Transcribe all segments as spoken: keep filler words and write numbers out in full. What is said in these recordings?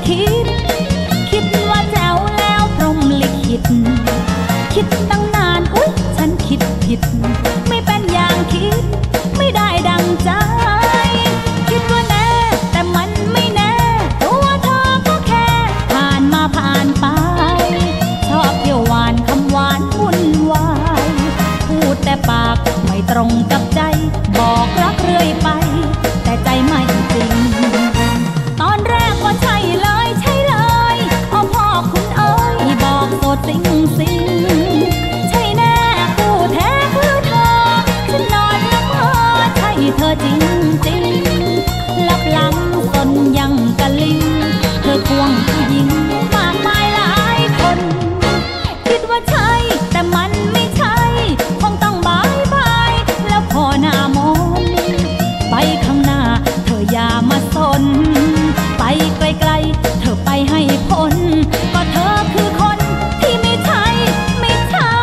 คิดคิดว่าแจ๋วแล้วพรหมลิขิตคิดตั้งนานอุ๊ยฉันคิดผิดไม่เป็นอย่างคิดไม่ได้ดังใจคิดว่าแน่แต่มันไม่แน่ตัวเธอก็แค่ผ่านมาผ่านไปชอบเที่ยวหวานคำหวานวุ่นวายพูดแต่ปากไม่ตรงกับใจบอกรักเรื่อยไปแต่ใจไม่จริงตอนแรกว่าใช่เลยใช่เลยเอาพ่อคุณเอ๋ยบอกโสดสิงสิงใช่แน่คู่แท้คือเธอฉันนอนละเมอใช่เธอจริงจริงลับหลังสนยังกะลิงเธอควงผู้หญิงมากมายหลายคนคิดว่าใช่แต่มันไม่ใช่คงต้องบายบายแล้วพอหน้ามนไปข้างหน้าเธออย่ามาสนไปไกลๆเธอไปให้พ้นก็เธอคือคนที่ไม่ใช่ไม่ใช่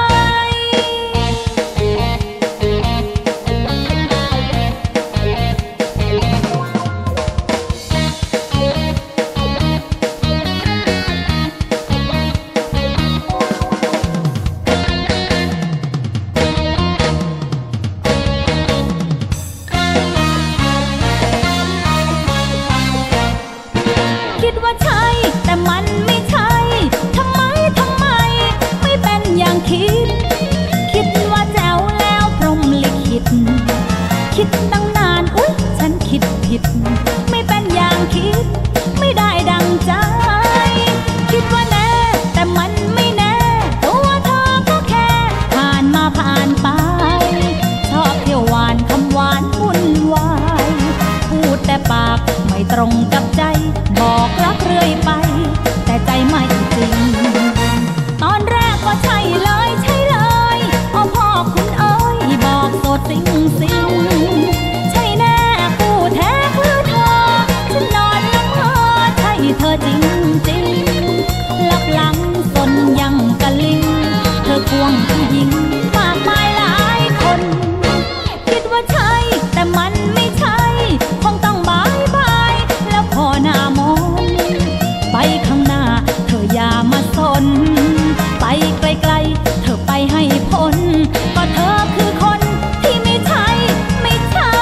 คิดว่าใช่แต่มันไม่ใช่ทำไมทำไมไม่เป็นอย่างคิดคิดว่าแจ๋วแล้วพรหมลิขิตคิดตั้งนานอุ๊ยฉันคิดผิดไม่เป็นอย่างคิดไม่ได้ดังใจคิดว่าแน่แต่มันไม่แน่ตัวเธอก็แค่ผ่านมาผ่านไปชอบเที่ยวหวานคำหวานวุ่นวายพูดแต่ปากไม่ตรงกับใจบอกรักเรื่อยไปแต่ใจไม่จริงตอนแรกก็ใช่เลยใช่เลยเอาพ่อคุณเอ๋ยบอกโสดสิงสิงใช่แน่คู่แท้คือเธอฉันนอนละเมอใช่เธอจริงจริงลับหลังสนยังกะลิงเธอควงผู้หญิงมากมายหลายคนคิดว่าใช่แต่มันไม่ใช่คงต้องบายบายแล้วพอหน้ามนไปข้างหน้าเธออย่ามาสนไปไกลๆเธอไปให้พ้นก็เธอคือคนที่ไม่ใช่ไม่ใช่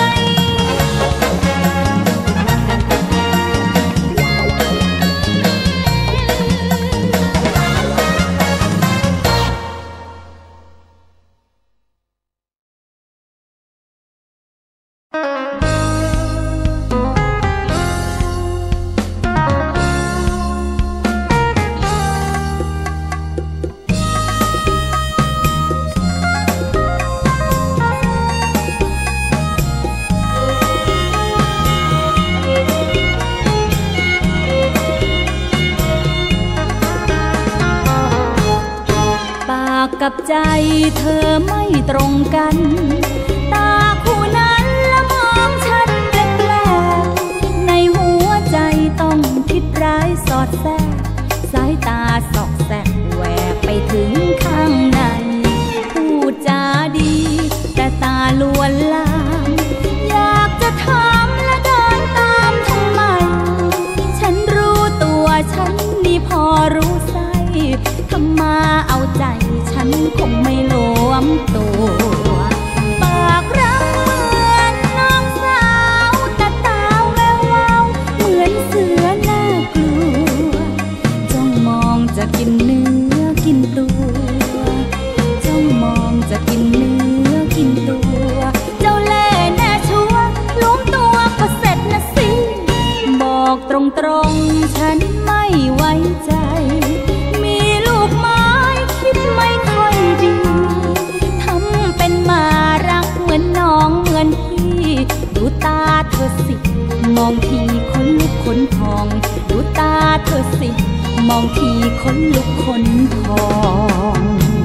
กับใจเธอไม่ตรงกันตาคู่นั้นละมองฉันแปลกๆในหัวใจต้องคิดร้ายสอดแทรกสายตาสอกแสกแหวกไปถึงข้างในพูดจาดีแต่ตาลวนลามอยากจะถามและเดินตามทำไมฉันรู้ตัวฉันนี่พอรู้ไส้ทำมาเอาใจฉันคงไม่หลวมตัวปากรักเหมือนน้องสาวแต่ตาแวววาวเหมือนเสือน่ากลัวจ้องมองจะกินเนื้อกินตัวจ้องมองจะกินเนื้อกินตัวเจ้าเล่ห์แน่ชัวร์ล้วมตัวก็เสร็จนะสิบอกตรงๆฉันไม่ไว้ใจมีลูกไม้คิดไม่ค่อยดีทำเป็นมารักเหมือนน้องเหมือนพี่ดูตาเธอสิมองทีขนลุกขนพองดูตาเธอสิมองทีขนลุกขนพอง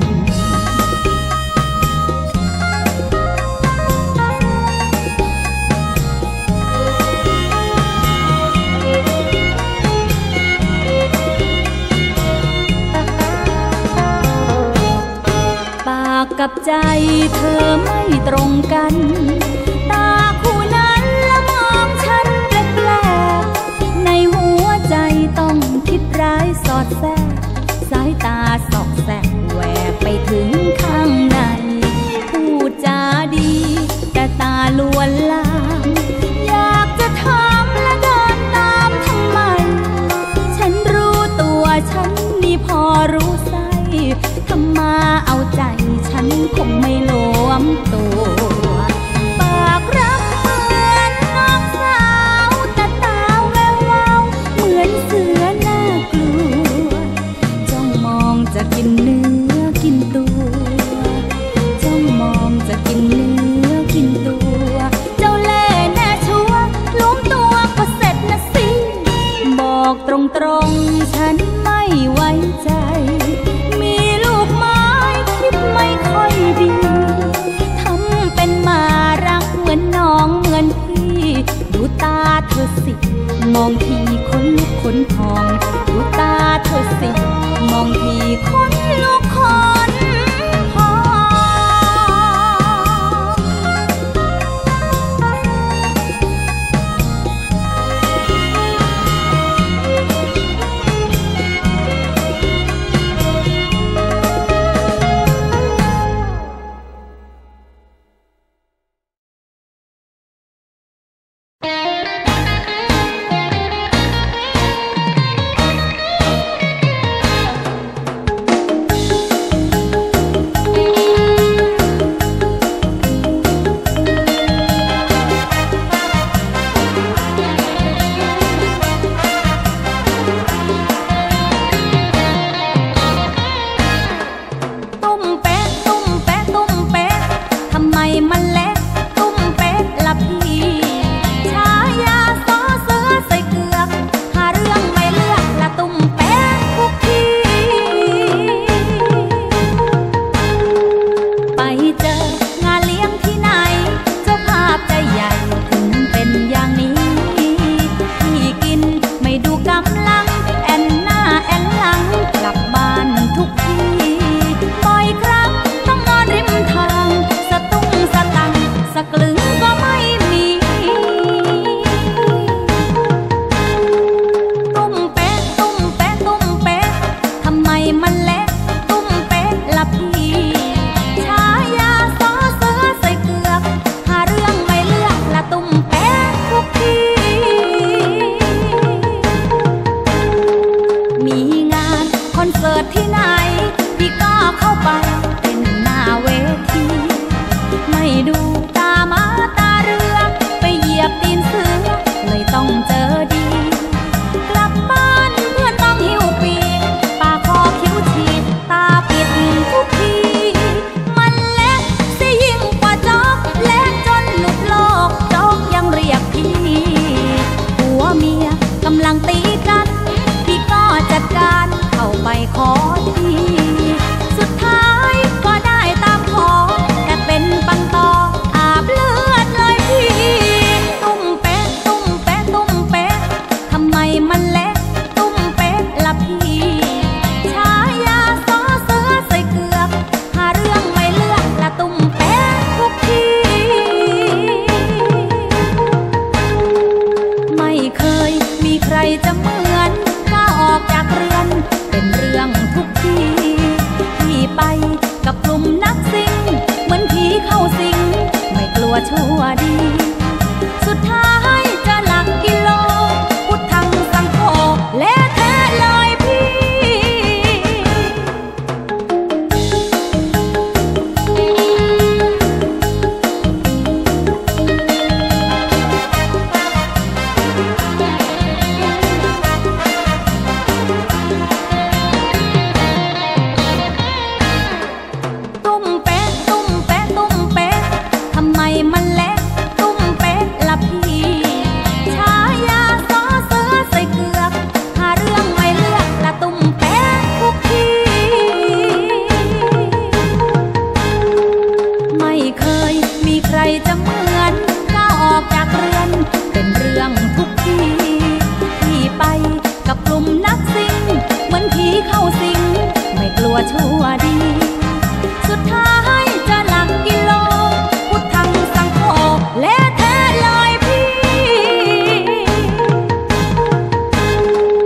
กับใจเธอไม่ตรงกันตาคู่นั้นละมองฉันแปลกๆในหัวใจต้องคิดร้ายสอดแทรกสายตาสอกแสกแหวกไปถึงข้างในพูดจาดีแต่ตาลวนลามอยากจะถามและเดินตามทำไมฉันรู้ตัวฉันนี่พอรู้ไส้ทำมาเอาใจฉันคงไม่หลวมตัวปากรักเหมือนน้องสาวแต่ตาแวววาวเหมือนเสือน่ากลัวจ้องมองจะกินเนื้อกินตัวจ้องมองจะกินเนื้อกินตัวเจ้าเล่ห์แน่ชัวร์ล้มตัวก็เสร็จนะสิบอกตรงๆฉันไม่ไว้ใจมีลูกไม้คิดไม่ค่อยดีทำเป็นมารักเหมือนน้องเหมือนพี่ดูตาเธอสิมองทีคนลุกขนพองดูตาเธอสิมองทีคนลุกขนพองชั่วดีสุดท้ายจะหลักกิโลพุทธังสังโฆและแท้เลยพี่จะเหมือนก้าวออกจากเรือนเป็นเรื่องทุกทีที่ไปกับกลุ่มนักซิ่งเหมือนผีเข้าสิงไม่กลัวชั่วดีสุดท้ายจะหลักกิโลพุทธังสังโฆและแท้เลยพี่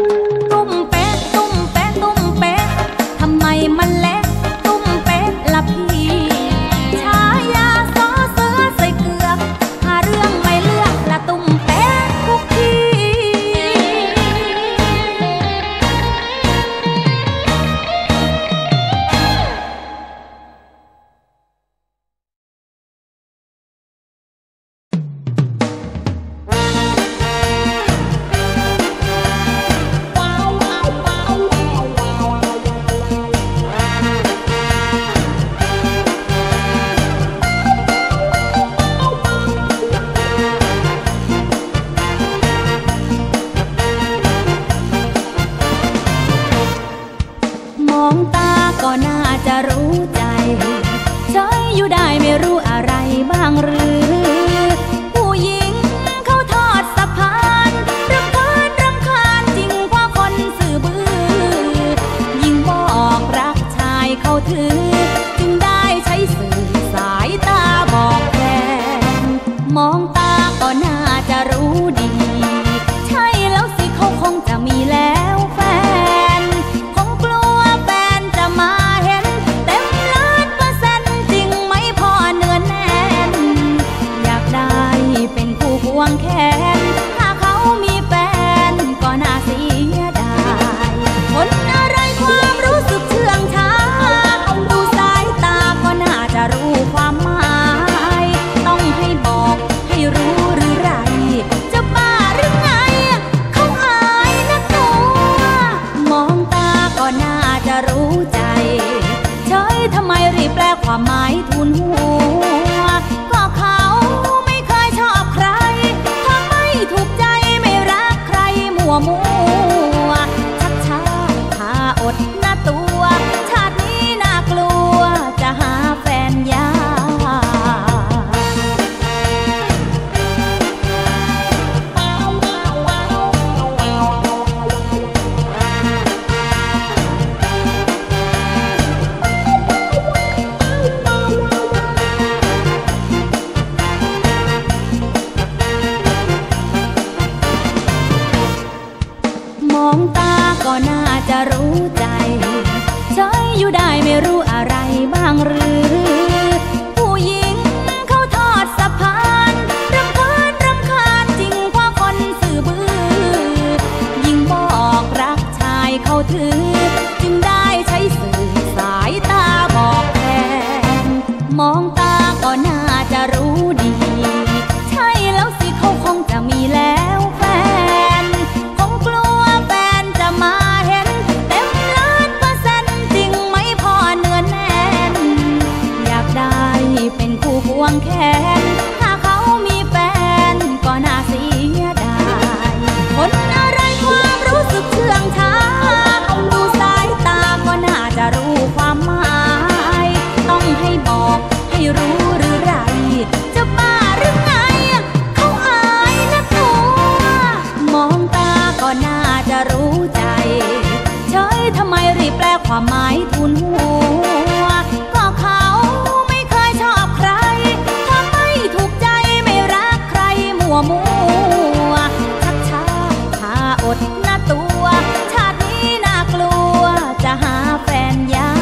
ก็น่าจะรู้ใจใช้อยู่ได้ไม่รู้อะไรบ้างหรือผู้หญิงเขาทอดสะพานรำคาญรำคาญจริงกว่าคนสื่อบื้อยิ่งบอกรักชายเขาถือจึงได้ใช้สื่อสายตาบอกแทนมองตาก็น่าจะรู้ดีใช่แล้วสิเขาคงจะมีแล้วแฟนคงกลัวแฟนจะมาเห็นเต็มล้านเปอร์เซ็นต์จริงไหมพอเนื้อแน่นอยากได้เป็นคู่ควงแขนถ้าเขามีแฟนก็น่าเสียดายคนอะไรความรู้สึกเชื่องช้าดูสายตาก็น่าจะรู้ความหมายต้องให้บอกให้รู้หรือไรจะบ้าหรือไงเขาอายนะตัวมองตาก็น่าจะรู้ใจเฉยทำไมรีบแปลความหมายทุนหัวก็เขาไม่เคยชอบใครถ้าไม่ถูกใจไม่รักใครมัวมัวชักช้าหาอดนะตัวชาตินี้น่ากลัวจะหาแฟนยาก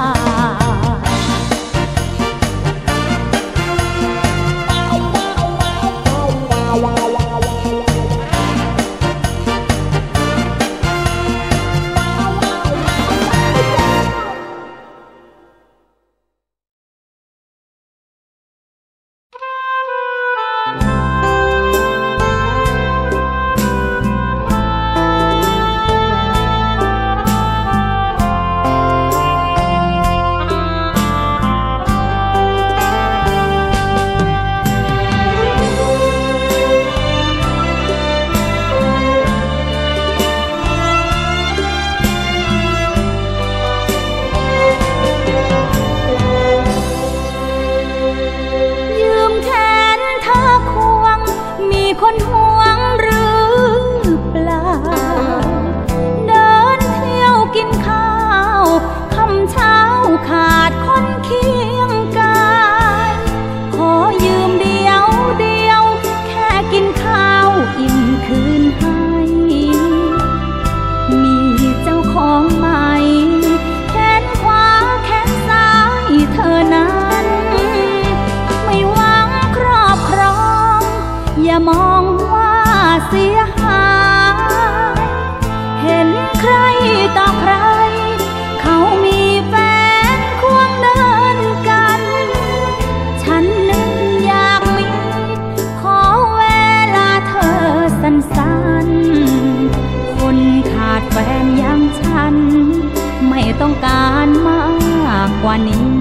คนห่วงหรือเปล่าเดินเที่ยวกินข้าวคำเช้าขาดคนเคียงกายขอยืมเดียวเดียวแค่กินข้าวอิ่มคืนให้มีเจ้าของใหม่แขนขวาแขนซ้ายเธอนั้นไม่หวังครอบครองอย่ามองว่าเสียหายเห็นใครต่อใครเขามีแฟนควงเดินกันฉันนึกอยากมีขอเวลาเธอสั้นๆคนขาดแฟนอย่างฉันไม่ต้องการมากกว่านี้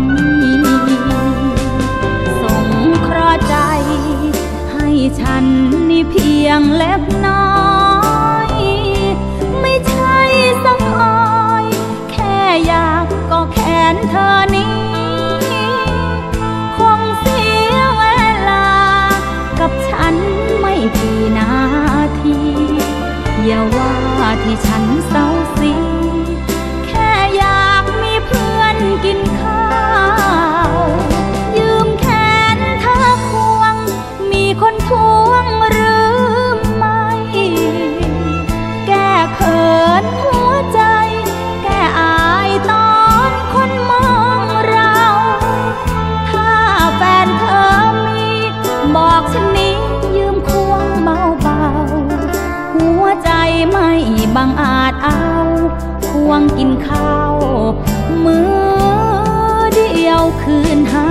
สงเคราะห์ใจให้ฉันนี่เพียงเล็กน้อยไม่ใช่สังออยแค่อยากก็แขนเธอนี้คงเสียเวลากับฉันไม่กี่นาทีอย่าว่าที่ฉันเศร้าสีแค่อยากมีเพื่อนกินข้าวยืมแขนเธอควงมีคนทวงหรือไม่แก้เขินหัวใจแก้อายตอนคนมองเราถ้าแฟนเธอมีบอกฉันนี้ยืมควงเบาๆหัวใจไม่บังอาจเอาควงกินข้าวมือเดียวคืนให้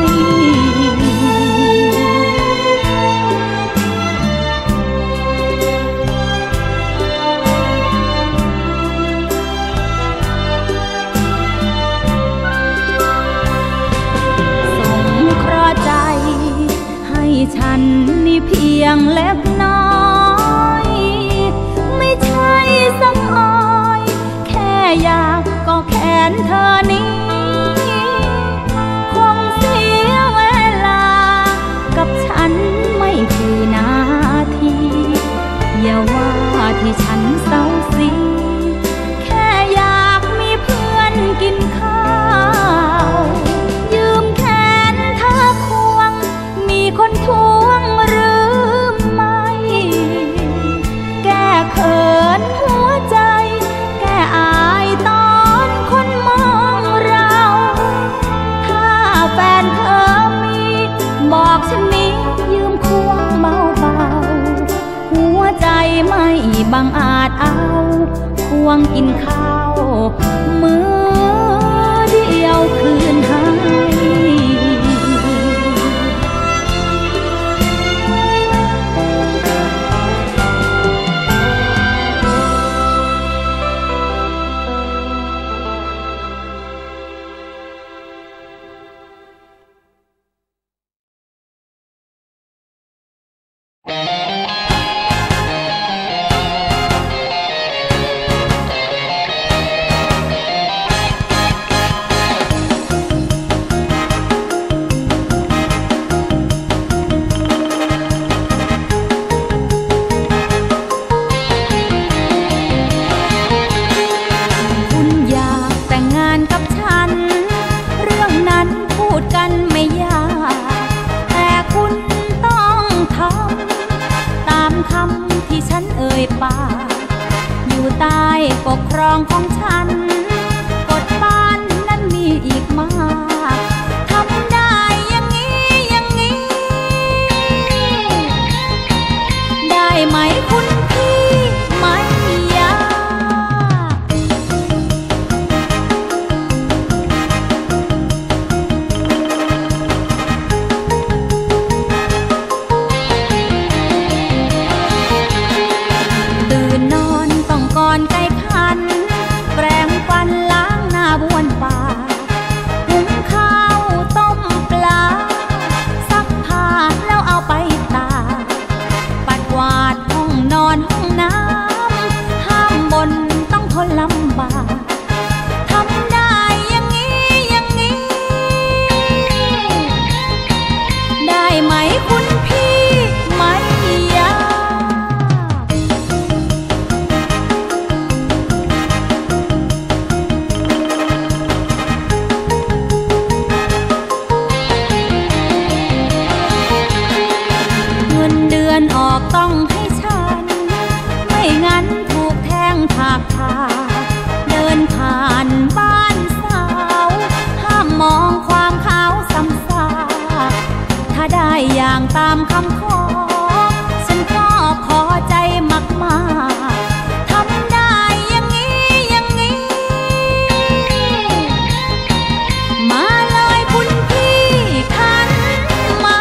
ฉันนี่เพียงเล็กน้อยไม่ใช่สังออยแค่อยากก็แขนเธอนี้คงเสียเวลากับฉันไม่กี่นาทีอย่าว่าที่ฉันเศร้าสีแค่อยากมีเพื่อนกินข้าวยืมแขนเธอควงมีคนทวงหรือไม่แก้เขินหัวใจบังอาจเอาควงกินข้าวมือเดียวคืนให้อยู่ใต้ปกครองของฉันกฎบ้านนั้นมีอีกมากทำได้อย่างนี้อย่างนี้ได้ไหมคุณพี่ไม่ยากตื่นนอนต้องก่อนไก่ขันแปรงฟันล้างหน้าบ้วนปากหุงข้าวต้มปลาซักผ้าแล้วเอาไปตากปัดกวาดห้องนอนห้องน้ำห้ามบ่นต้องทนลำบากทำได้อย่างนี้อย่างนี้ได้ไหมคุณพี่ไม่ยากเงินเดือนออกต้องให้ฉันไม่งั้นถูกแทงถากถากเดินผ่านบ้านสาวห้ามมองความขาวซ้ำซากถ้าได้อย่างตามคำขอฉันก็ขอใจมากๆทำได้อย่างนี้อย่างนี้มาเลยคุณพี่ขันมา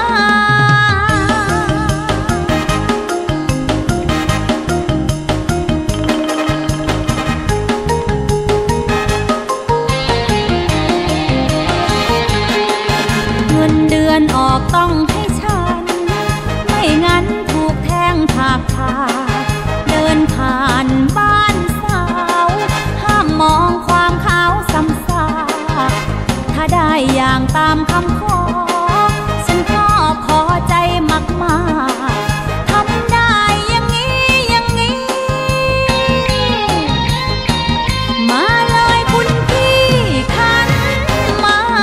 เงินเดือนออกต้องให้ฉันไม่งั้นถูกแทงถากถากเดินผ่านบ้านสาวห้ามมองความขาวซ้ำซากถ้าได้อย่างตามคำขอฉันก็ขอใจมากๆทำได้อย่างนี้อย่างนี้มาเลยคุณพี่ขันมา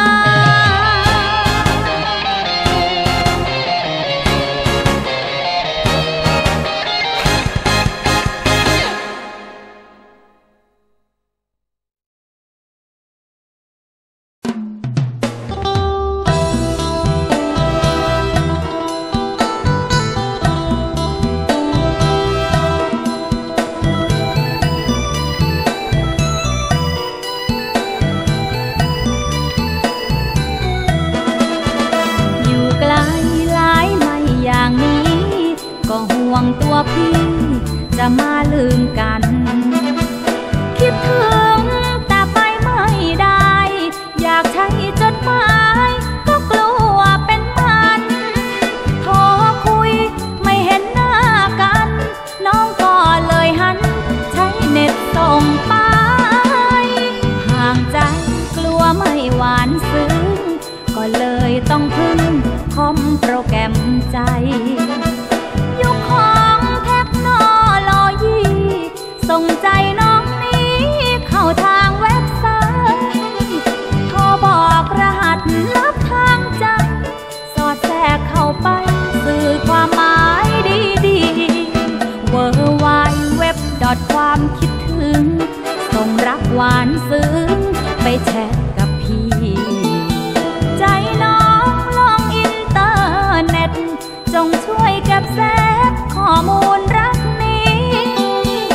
จะมาลืมกันคิดถึงแต่ไปไม่ได้อยากใช้จดหมายก็กลัวเป็นมันโทรคุยไม่เห็นหน้ากันน้องก็เลยหันใช้เน็ตส่งไปห่างใจกลัวไม่หวานซึ้งก็เลยต้องพึ่งคอมโปรแกรมใจยุคของเทคโนโลยีส่งใจน้องนี้เข้าทางเว็บไซต์โทรบอกรหัสลับทางใจสอดแทรกเข้าไปสื่อความหมายดีๆ เวอร์ ไวด์ เว็บ ความคิดถึงส่งรักหวานซึ้งไปแชทกับพี่ใจน้องลองอินเตอร์เน็ตจงช่วยเก็บเซฟข้อมูลรักนี้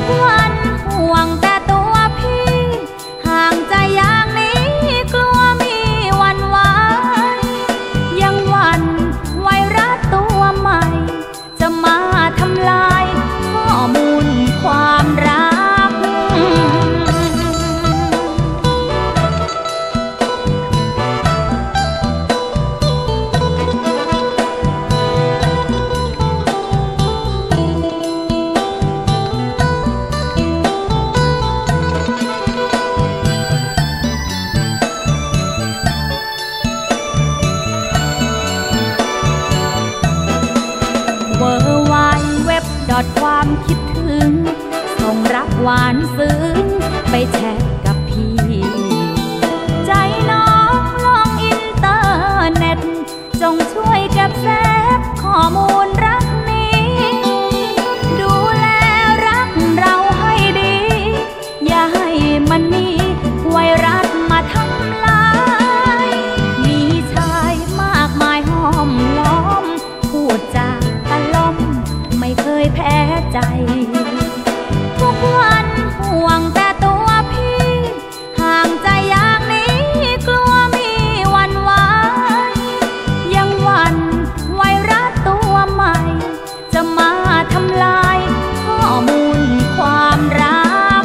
วันห่วงแต่ตัวพี่ห่างใจอย่างนี้กลัวมีวันไหวยังหวั่นไวรัสตัวใหม่จะมาทำลายข้อมูลความรักเวอร์ไวเว็บดอทความคิดถึงส่งรักหวานซึ้งไปแชทกับพี่ใจน้องลองอินเตอร์เน็ตจงช่วยเก็บเซฟข้อมูลรักนี้ดูแลรักเราให้ดีอย่าให้มันมีไวรัสมาทำลายมีชายมากมายห้อมล้อมพูดจาตะล่อมไม่เคยแพ้ใจทุกวันห่วงแต่ตัวพี่ห่างใจอย่างนี้กลัวมีวันไหวยังหวั่นไวรัสตัวใหม่จะมาทำลายข้อมูลความรัก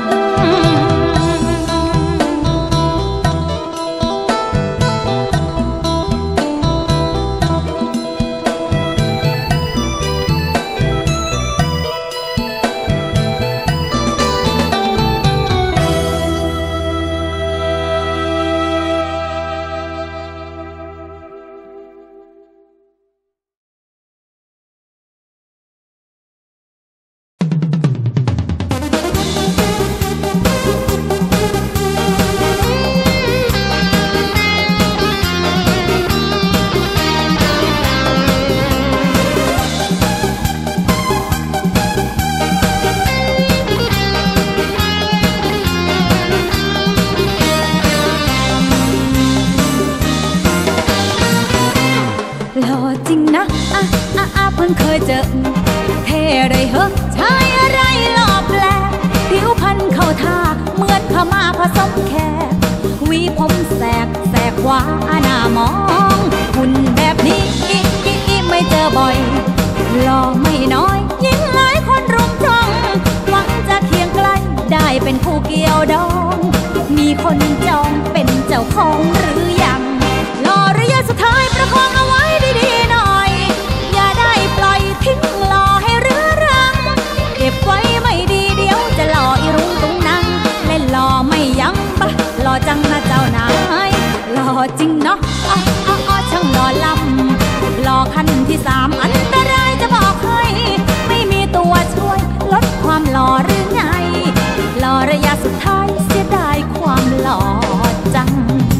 หล่อจริงนะอ่ะอ่ะอ่ะเพิ่งเคยเจอเท่เลยเหรอชายอะไรหล่อแปลกผิวพรรณเข้าท่าเหมือนพม่าผสมแขกหวีผมแสกแสกขวาหน้ามองหุ่นแบบนี้อีอีอีไม่เจอบ่อยหล่อไม่น้อยยิ่งหลายคนรุมจ้องหวังจะเคียงใกล้ได้เป็นผู้เกี่ยวดองมีคนจองเป็นเจ้าของหรือยังรอระยะสุดท้ายประคองเอาไว้ดีๆหน่อยอย่าได้ปล่อยทิ้งรอให้เรื้อรังเก็บไว้ไม่ดีเดี๋ยวจะหล่ออีรุงตุงนังเล่นหล่อไม่ยั้งปะหล่อจังนะเจ้านายหล่อจริงเนาะอ้ออ้ออ้อช่างหล่อลำหล่อขั้นที่สามอันตรายจะบอกให้ไม่มีตัวช่วยลดความหล่อหรือไงหล่อระยะสุดท้ายเสียดายความหล่อจัง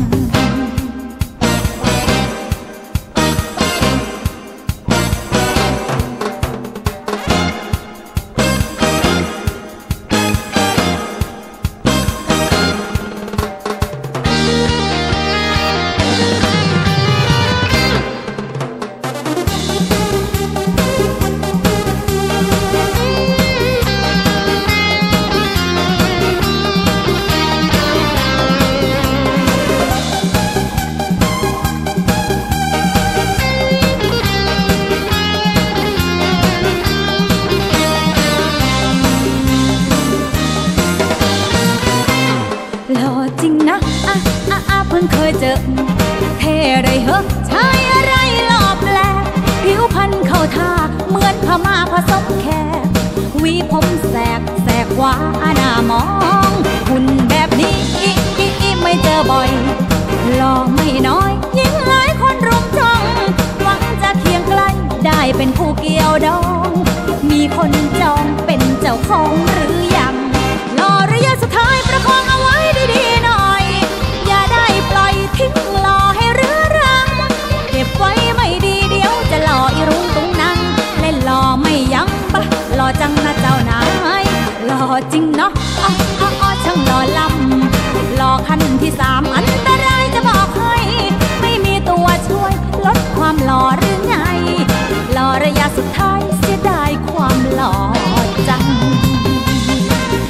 เคยเจอเท่เลยเหรอชายอะไรหล่อแปลกผิวพรรณเข้าท่าเหมือนพม่าผสมแขกหวีผมแสกแสกขวาหน้ามองหุ่นแบบนี้อีอีอีไม่เจอบ่อยหล่อไม่น้อยยิ่งหลายคนรุมจ้องหวังจะเคียงใกล้ได้เป็นผู้เกี่ยวดองมีคนจองเป็นเจ้าของหรือยังรอระยะสุดท้ายประคองเอาไว้ดีๆหน่อยอย่าได้ปล่อยทิ้งรอให้เรื้อรังเก็บไว้ไม่ดีเดี๋ยวจะหล่ออีรุงตุงนังเล่นหล่อไม่ยั้งปะหล่อจังนะเจ้านายหล่อจริงเนาะอ้ออ้ออ้อช่างหล่อลำหล่อขั้นที่สามอันตรายจะบอกให้ไม่มีตัวช่วยลดความหล่อหรือไงหล่อระยะสุดท้ายเสียดายความหล่อจัง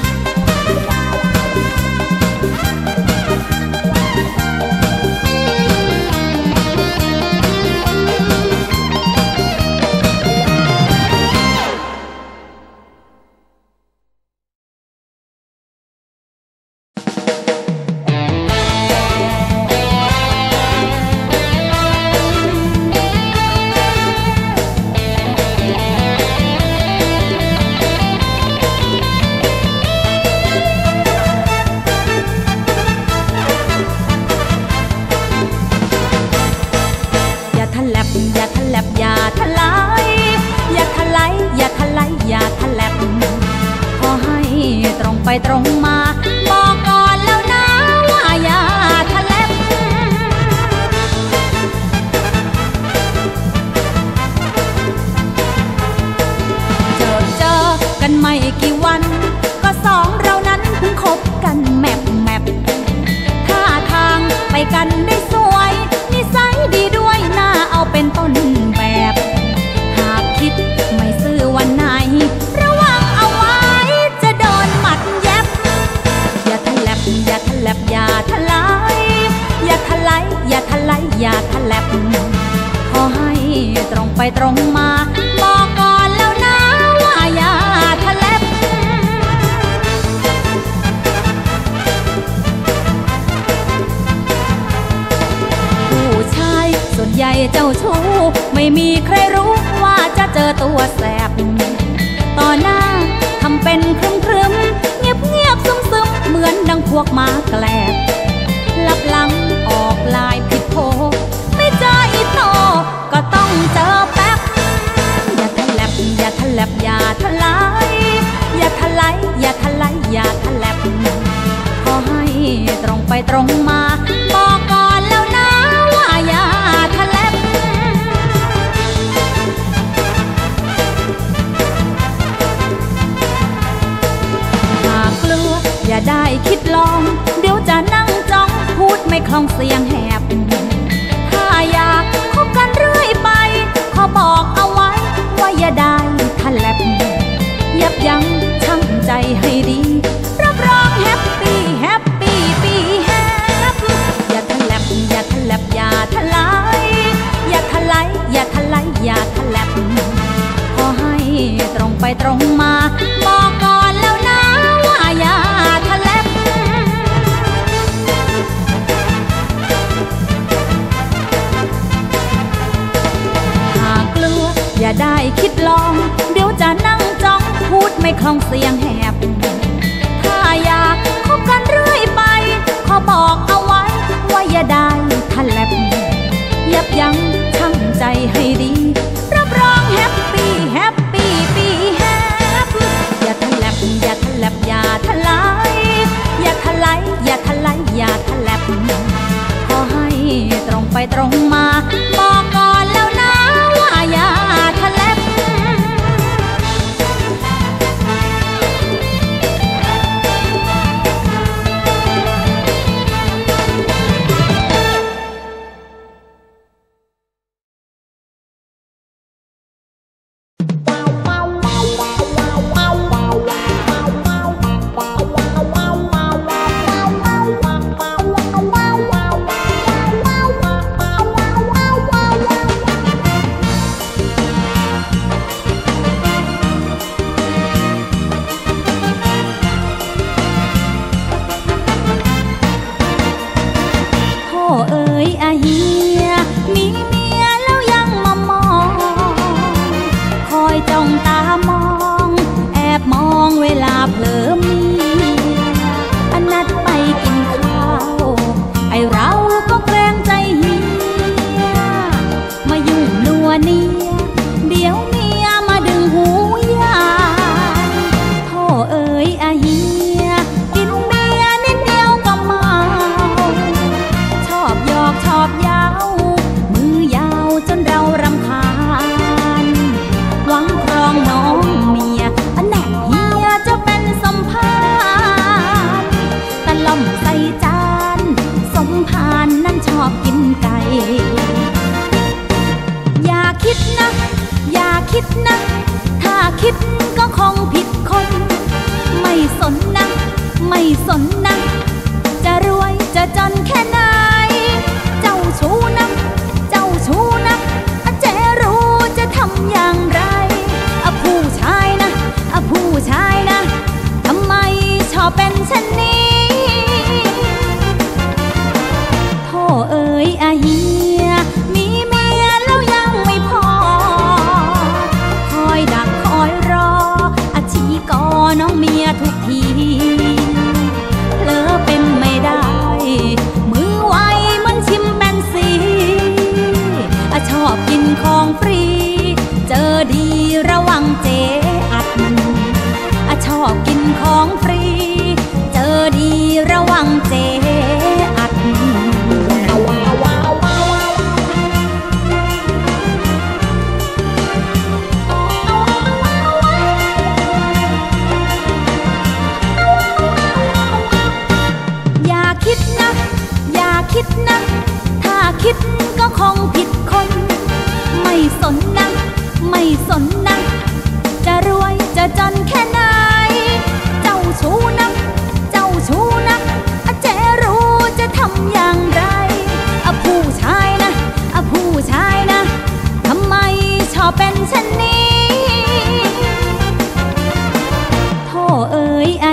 ไปตรงมาบอกก่อนแล้วนะว่าอย่าทะเลเจอเจอกันไม่กี่วันก็สองเรานั้นเพิ่งคบกันแมบแมบท่าทางไปกันได้สวยนิสัยดีด้วยน่าเอาเป็นต้นแบบหากคิดไม่ซื่อวันไหนระวังเอาไว้จะโดนหมัดแยบอย่าทะเลบอย่าทะเลบอย่าทะลายอย่าทะลายอย่าทะลายอย่าทะเลบขอให้ตรงไปตรงมาบอกก่อนแล้วนะว่าอย่าทะเลบผู้ชายส่วนใหญ่เจ้าชู้ไม่มีใครรู้ว่าจะเจอตัวแสบต่อหน้าทำเป็นครึมครึมเงียบเงียบซึมซึมเหมือนดังพวกหมาแกลบลับหลังออกลายผิดโผไม่เจออีโตก็ต้องเจอแป๊บอย่าทะเลบอย่าทะเลบอย่าทะลายอย่าทะลายอย่าทะลายอย่าทะเลบขอให้ตรงไปตรงมาบอกก่อนแล้วนะว่าอย่าทะเลบหากกลัวอย่าได้คิดลองเดี๋ยวจะนั่งจ้องพูดไม่คล่องเสียงแหบถ้าอยากคบกันเรื่อยไปขอบอกเอาไว้ว่าอย่าได้ทะเลบยับยั้งชั่งใจให้ดีรับรองแฮปปี้แฮปปี้ปีแฮปอย่าทะเลบอย่าทะเลบอย่าทะลายอย่าทะลายอย่าทะลายอย่าทะเลบขอให้ตรงไปตรงมาบอกก่อนแล้วนะว่าอย่าทะเลบหากกลัวอย่าได้คิดลองเดี๋ยวจะนั่งจ้องพูดไม่คล่องเสียงแหบถ้าอยากคบกันเรื่อยไปขอบอกเอาไว้ว่าอย่าได้ทะเลบยับยั้งชั่งใจให้ดีรับรองแฮปปี้แฮปปี้ปีแฮปอย่าทะเลบอย่าทะเลบอย่าทะลายอย่าทะลายอย่าทะลายอย่าทะเลบขอให้ตรงไปตรงมาบอกก่อนแล้วนะว่าอย่าทะเลบของฟรีเจอดีระวังเจอัดชอบกินของฟรี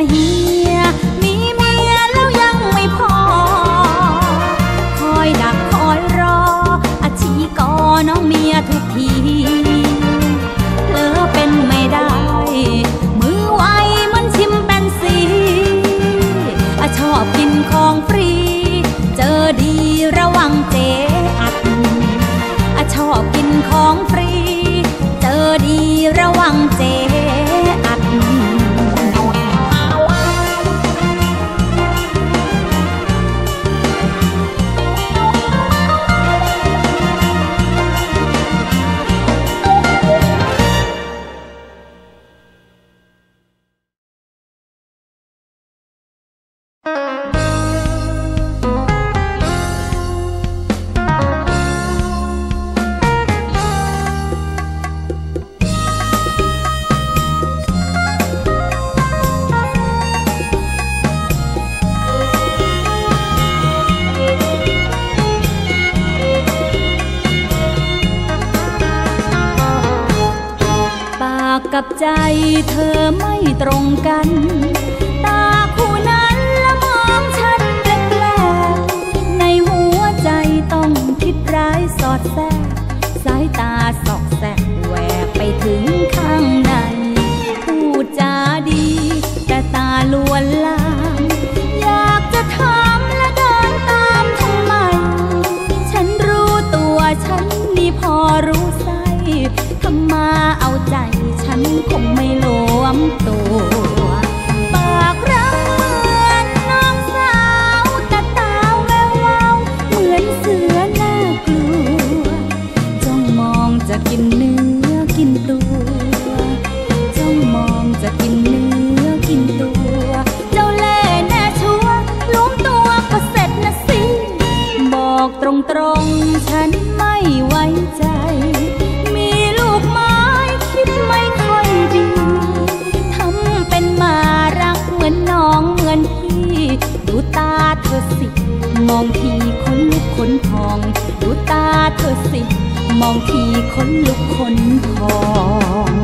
เฮียมีเมียแล้วยังไม่พอคอยดักคอยรออาชีกอน้องเมียทุกทีเผลอเป็นไม่ได้มือไวมันชิมเป็นสีชอบกินของฟรีเจอดีระวังเจอัดชอบกินของฟรีเจอดีระวังเจอัดกับใจเธอไม่ตรงกันตาคู่นั้นละมองฉันแปลกๆในหัวใจต้องคิดร้ายสอดแทรกสายตาสอกแสกแหวกไปถึงข้างในพูดจาดีแต่ตาลวนลามอยากจะถามและเดินตามทำไมฉันรู้ตัวฉันนี่พอรู้ไส้ทำมาเอาใจฉันคงไม่หลวมตัวปากรักเหมือนน้องสาวแต่ตาแวววาวเหมือนเสือน่ากลัวจ้องมองจะกินเนื้อกินตัวจ้องมองจะกินเนื้อกินตัวเจ้าเล่ห์แน่ชัวร์ล้มตัวก็เสร็จนะสิบอกตรงๆฉันไม่ไว้ใจมีลูกไม้คิดไม่ค่อยดีทำเป็นมารักเหมือนน้องเหมือนพี่ดูตาเธอสิมองทีขนลุกขนพองดูตาเธอสิมองทีขนลุกขนพอง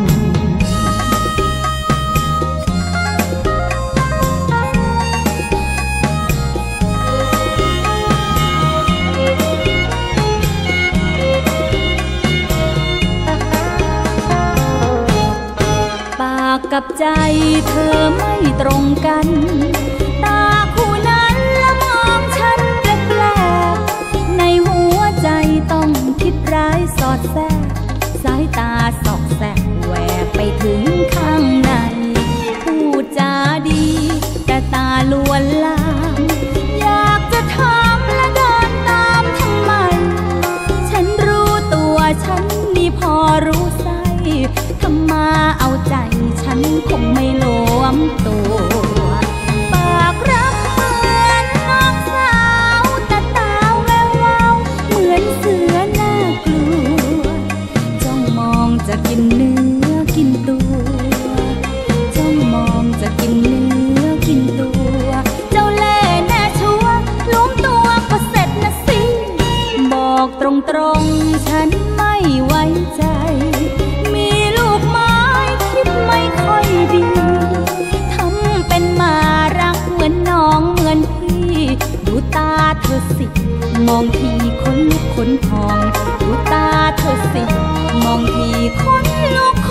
กับใจเธอไม่ตรงกันตาคู่นั้นละมองฉันแปลกๆในหัวใจต้องคิดร้ายสอดแทรกสายตาสอกแสกแหวกไปถึงข้างในพูดจาดีแต่ตาลวนลามอยากจะถามและเดินตามทำไมฉันรู้ตัวฉันนี่พอรู้ไส้ทำมาเอาใจฉันคงไม่หลวมตัวปากรักเหมือนน้องสาวแต่ตาแวววาวเหมือนเสือน่ากลัวจ้องมองจะกินเนื้อกินตัวจ้องมองจะกินเนื้อกินตัวเจ้าเล่ห์แน่ชัวร์ล้มตัวก็เสร็จนะสิบอกตรงๆฉันไม่ไว้ใจมีลูกไม้คิดไม่ค่อยดีทำเป็นมารักเหมือนน้องเหมือนพี่ดูตาเธอสิมองทีขนลุกขนพองดูตาเธอสิมองทีขนลุก